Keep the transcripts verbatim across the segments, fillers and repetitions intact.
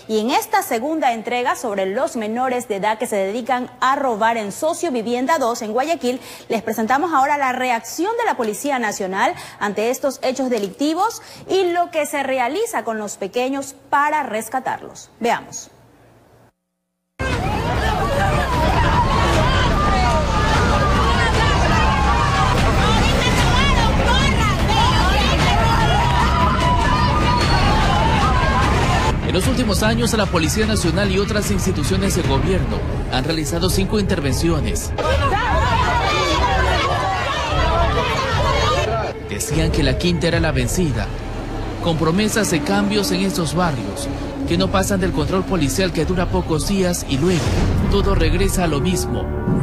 Y en esta segunda entrega sobre los menores de edad que se dedican a robar en Socio Vivienda dos en Guayaquil, les presentamos ahora la reacción de la Policía Nacional ante estos hechos delictivos y lo que se realiza con los pequeños para rescatarlos. Veamos. En los últimos años, la Policía Nacional y otras instituciones de gobierno han realizado cinco intervenciones. Decían que la quinta era la vencida, con promesas de cambios en estos barrios, que no pasan del control policial que dura pocos días y luego todo regresa a lo mismo.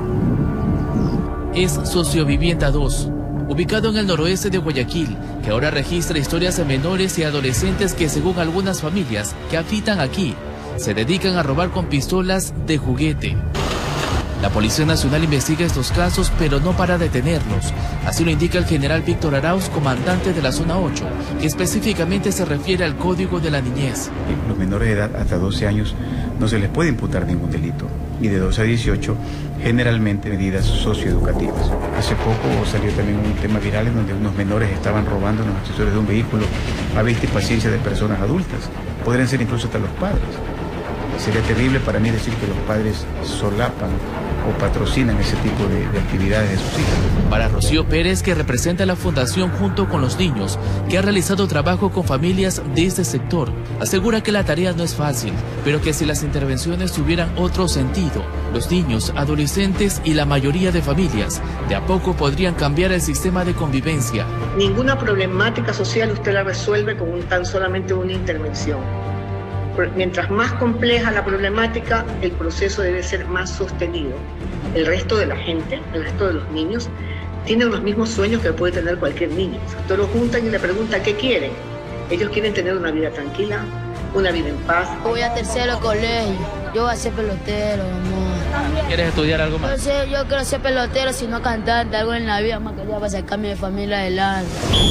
Es Socio Vivienda dos, ubicado en el noroeste de Guayaquil, que ahora registra historias de menores y adolescentes que, según algunas familias que habitan aquí, se dedican a robar con pistolas de juguete. La Policía Nacional investiga estos casos, pero no para detenerlos. Así lo indica el general Víctor Arauz, comandante de la Zona ocho, que específicamente se refiere al Código de la Niñez. Los menores de edad hasta doce años no se les puede imputar ningún delito, y de doce a dieciocho generalmente medidas socioeducativas. Hace poco salió también un tema viral en donde unos menores estaban robando en los accesorios de un vehículo a vista y paciencia de personas adultas. Podrían ser incluso hasta los padres. Sería terrible para mí decir que los padres solapan o patrocinan ese tipo de, de actividades de sus hijos. Para Rocío Pérez, que representa la Fundación Junto con los Niños, que ha realizado trabajo con familias de este sector, asegura que la tarea no es fácil, pero que si las intervenciones tuvieran otro sentido, los niños, adolescentes y la mayoría de familias de a poco podrían cambiar el sistema de convivencia. Ninguna problemática social usted la resuelve con un, tan solamente una intervención. Mientras más compleja la problemática, el proceso debe ser más sostenido. El resto de la gente, el resto de los niños, tienen los mismos sueños que puede tener cualquier niño. Entonces lo juntan y le preguntan qué quieren. Ellos quieren tener una vida tranquila, una vida en paz. Voy a tercero colegio, yo voy a ser pelotero, amor. ¿Quieres estudiar algo más? Yo, sé, yo quiero ser pelotero, si no cantante, algo en la vida, más que ya para sacar a mi familia adelante.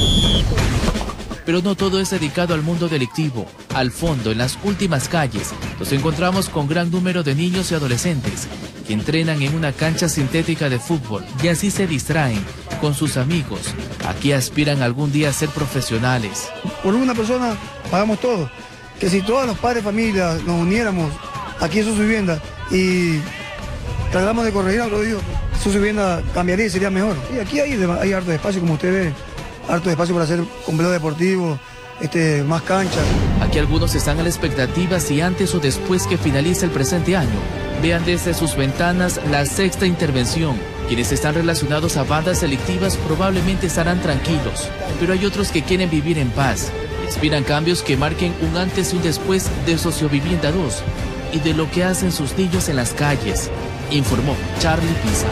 Pero no todo es dedicado al mundo delictivo. Al fondo, en las últimas calles, nos encontramos con gran número de niños y adolescentes que entrenan en una cancha sintética de fútbol y así se distraen con sus amigos. Aquí aspiran algún día a ser profesionales. Por una persona pagamos todo. Que si todos los padres de familia nos uniéramos aquí en Socio Vivienda y tratamos de corregir algo, digo, Socio Vivienda cambiaría y sería mejor. Y aquí hay, hay harto espacio, como usted ve. Harto espacio para hacer complejo deportivo, este, más canchas. Aquí algunos están a la expectativa si antes o después que finalice el presente año vean desde sus ventanas la sexta intervención. Quienes están relacionados a bandas delictivas probablemente estarán tranquilos, pero hay otros que quieren vivir en paz y aspiran cambios que marquen un antes y un después de Socio Vivienda dos y de lo que hacen sus niños en las calles, informó Charlie Pisa.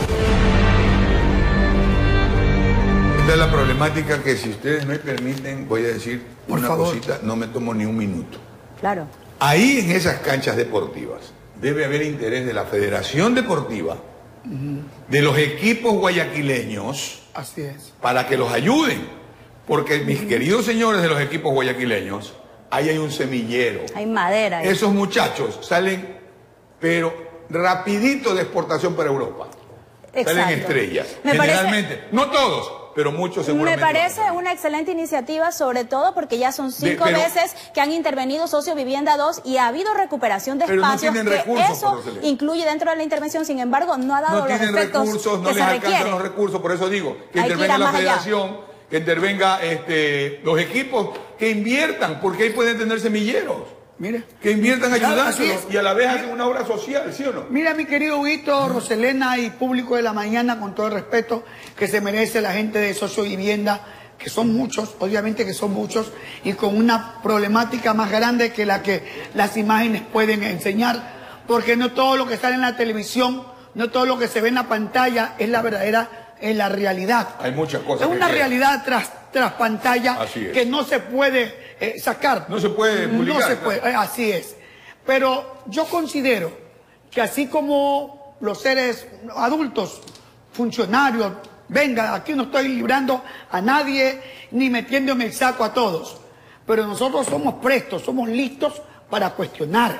Esta es la problemática que, si ustedes me permiten, voy a decir Por una favor. cosita, no me tomo ni un minuto. Claro. Ahí en esas canchas deportivas debe haber interés de la Federación Deportiva, uh-huh. de los equipos guayaquileños, así es, para que los ayuden. Porque mis uh-huh. queridos señores de los equipos guayaquileños, ahí hay un semillero. Hay madera. Ahí. Esos muchachos salen, pero rapidito de exportación para Europa. Exacto. Salen estrellas. Me Generalmente, parece... no todos, pero muchos seguramente. Me parece una excelente iniciativa, sobre todo porque ya son cinco de, pero, veces que han intervenido Socio Vivienda dos y ha habido recuperación de espacios, no que recursos, eso incluye dentro de la intervención. Sin embargo, no ha dado no los tienen efectos recursos, no que les se alcanzan requieren. los recursos, por eso digo que Hay intervenga que la más Federación, allá. que intervenga este, los equipos, que inviertan, porque ahí pueden tener semilleros. Mire. Que inviertan Claro, ayudándolos y a la vez hacen una obra social, ¿sí o no? Mira, mi querido Huguito, Roselena y público de la mañana, con todo el respeto que se merece la gente de Socio Vivienda, que son muchos, obviamente que son muchos, y con una problemática más grande que la que las imágenes pueden enseñar, porque no todo lo que sale en la televisión, no todo lo que se ve en la pantalla es la verdadera, es la realidad. Hay muchas cosas. Es una que realidad tras, tras pantalla que no se puede eh, sacar. No se puede publicar. No se puede, eh, así es. Pero yo considero que así como los seres adultos, funcionarios, venga, aquí no estoy librando a nadie ni metiéndome el saco a todos, pero nosotros somos prestos, somos listos para cuestionar.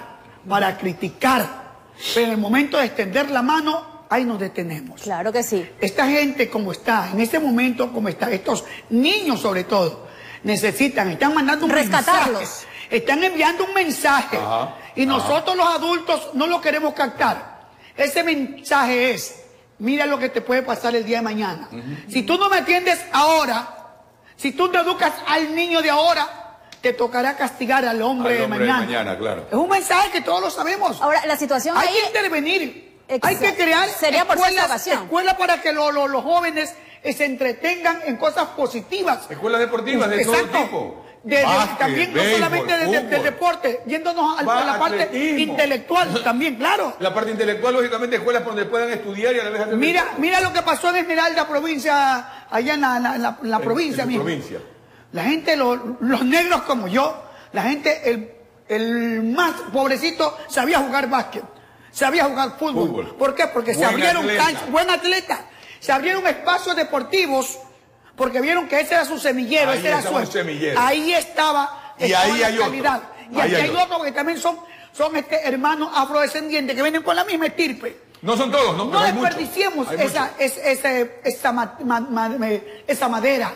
para criticar, pero en el momento de extender la mano, ahí nos detenemos. Claro que sí. Esta gente como está, en este momento como está, estos niños sobre todo, necesitan, están mandando un rescatarlos. mensaje, están enviando un mensaje. Ajá, y nosotros ajá. los adultos no lo queremos captar. Ese mensaje es, mira lo que te puede pasar el día de mañana. Uh-huh. Si tú no me atiendes ahora, si tú no educas al niño de ahora, te tocará castigar al hombre, al hombre de, mañana. de mañana. Claro. Es un mensaje que todos lo sabemos. Ahora, la situación Hay ahí... que intervenir. Exacto. Hay que crear Sería por escuelas, escuelas para que lo, lo, los jóvenes se entretengan en cosas positivas. Escuelas deportivas de Exacto. todo tipo. De, de, Básquet, también no béisbol, solamente de, de, del deporte, yéndonos al, Va, a la parte atletismo. intelectual también, claro. La parte intelectual, lógicamente, escuelas donde puedan estudiar y a la vez hacer Mira, deporte. mira lo que pasó en Esmeralda, provincia, allá en la, la, la, la En- provincia en tu misma. provincia. La gente, lo- los negros como yo, la gente, el, el más pobrecito, sabía jugar básquet, sabía jugar fútbol. Fútbol. ¿Por qué? Porque se Buen abrieron atleta. canchas, buen atleta, se abrieron espacios deportivos, porque vieron que ese era su semillero, Ahí ese era estaba su... un semillero. Ahí estaba, Y estaba ahí la hay otro. calidad. Y Ahí aquí hay hay otro. otros que también son, son este, hermanos afrodescendientes que vienen con la misma estirpe. No son todos, ¿no? No Pero hay muchos. desperdiciemos Hay esa, muchos. es- ese- esa, ma- ma- ma- me- esa madera,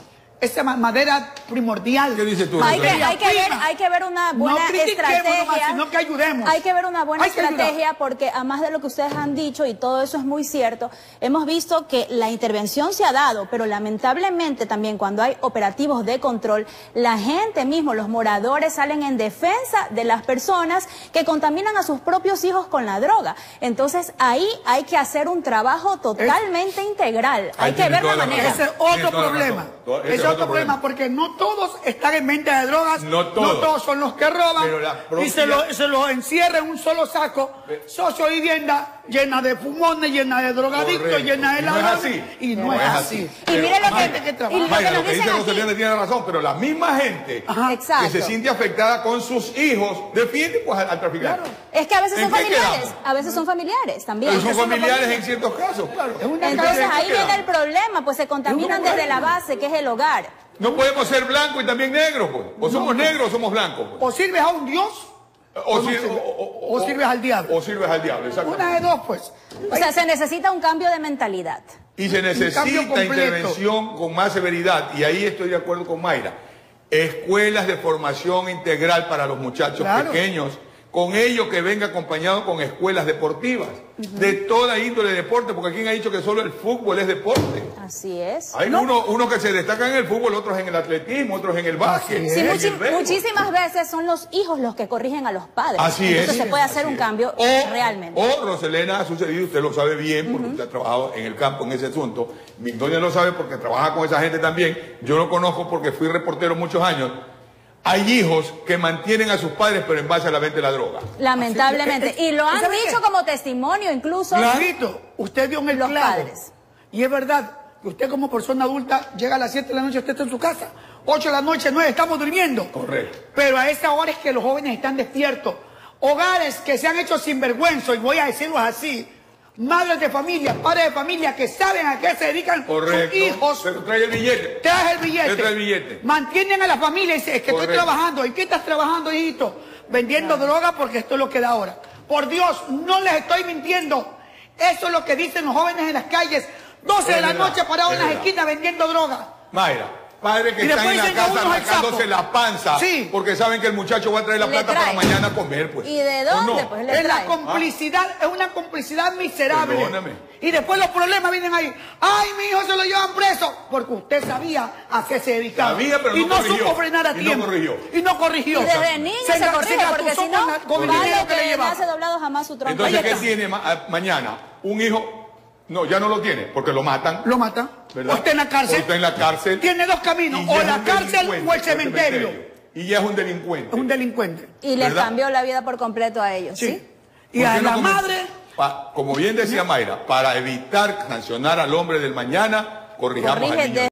esa ma- madera primordial. ¿Qué dices tú, Hay que, Rosalía? hay, que ver, hay que ver una buena No critiquemos estrategia. nomás, sino que ayudemos. Hay que ver una buena Hay que ayudar. estrategia porque, además de lo que ustedes han dicho, y todo eso es muy cierto, hemos visto que la intervención se ha dado, pero lamentablemente también cuando hay operativos de control, la gente mismo, los moradores, salen en defensa de las personas que contaminan a sus propios hijos con la droga. Entonces, ahí hay que hacer un trabajo totalmente integral. Hay Ahí que tiene ver la toda la manera. Ese es Tiene otro toda la problema. razón. Todo- ese Ese es es otro otro problema, porque no todos están en venta de drogas, No todos. son los que roban Pero la propia- y se los se lo encierran en un solo saco, socio vivienda llena de fumones, llena de drogadictos, Correcto. llena de Y no es ladrones. así. Y no, No es es así. así. Y Pero, mire lo que, Mayra, que trabaja. y lo que Mayra, nos lo que dice dicen aquí. Rosalía tiene razón, pero la misma gente Ajá. Exacto. que se siente afectada con sus hijos defiende pues al, al traficante. Es que a veces ¿En son qué familiares, quedamos? a veces son familiares también. Pero son Eso es lo familiares que- en ciertos casos, claro. Es una Entonces cadena. ahí viene el problema, pues se contaminan desde la base, que es el hogar. No podemos ser blancos y también negros, pues. O somos negros o somos blancos, pues. O sirves a un dios O, no sir- sirve- o- o- o sirves al diablo. O sirves al diablo, exactamente. Una de dos, pues. O sea, se necesita un cambio de mentalidad. Y se cambio necesita completo. intervención con más severidad, y ahí estoy de acuerdo con Mayra. Escuelas de formación integral para los muchachos Claro. pequeños, con ello que venga acompañado con escuelas deportivas, de toda índole de deporte, porque aquí han dicho que solo el fútbol es deporte. Así es. Hay unos uno que se destacan en el fútbol, otros en el atletismo, otros en el básquet. Así Sí, en muchi- el béisbol. muchísimas veces son los hijos los que corrigen a los padres. Así Entonces es. se puede hacer Así un es. cambio o, realmente. O, Roselena, ha sucedido, usted lo sabe bien, porque usted ha trabajado en el campo en ese asunto. Mi doña lo sabe porque trabaja con esa gente también. Yo lo conozco porque fui reportero muchos años. Hay hijos que mantienen a sus padres, pero en base a la venta de la droga. Lamentablemente. Así que, eh, Y lo han ¿sabe dicho qué? como testimonio incluso. Clarito, usted dio en el Los clavo. padres. Y es verdad que usted como persona adulta llega a las siete de la noche, usted está en su casa. ocho de la noche, nueve, estamos durmiendo. Correcto. Pero a esa hora es que los jóvenes están despiertos. Hogares que se han hecho sinvergüenza, y voy a decirlo así. Madres de familia, padres de familia que saben a qué se dedican Correcto. sus hijos. Pero trae el billete. Traes el billete. Te trae el billete. Mantienen a la familia y dicen, es que Correcto. estoy trabajando. ¿Y qué estás trabajando, hijito? Vendiendo droga porque esto es lo que da ahora. Por Dios, no les estoy mintiendo. Eso es lo que dicen los jóvenes en las calles. doce de la Es verdad, noche parados es en las verdad. esquinas vendiendo droga. Mayra, padres que Y están después en la dicen que casa uno es el arrancándose sapo. la panza Sí. porque saben que el muchacho va a traer la Le plata trae. para mañana comer, pues. ¿Y de ¿O dónde? no? Pues le Es la trae. complicidad, es una complicidad miserable. Perdóname. Y después los problemas vienen ahí. Ay, mi hijo se lo llevan preso. Porque usted sabía a qué se dedicaba. Sabía, pero y no no corrigió. supo frenar a Y no tiempo. corrigió. Y no corrigió. Y desde niño se, enga- corrige, porque engatusó si no, con la- con el malo dinero que le que llevaba. nace doblado jamás su tronco. Entonces, Ahí ¿qué está. tiene ma- a- mañana? Un hijo, no, ya no lo tiene, porque lo matan. Lo mata. ¿verdad? O está en la cárcel. O está en la cárcel. Tiene dos caminos. Y O ya es la un cárcel delincuente, o el cementerio. Y ya es un delincuente. Es un delincuente. Y les ¿verdad? cambió la vida por completo a ellos, ¿sí? Sí. Y ¿Por a qué no la como- madre. Pa- como bien decía Mayra, para evitar sancionar al hombre del mañana, corrijamos Corrige al niño. de-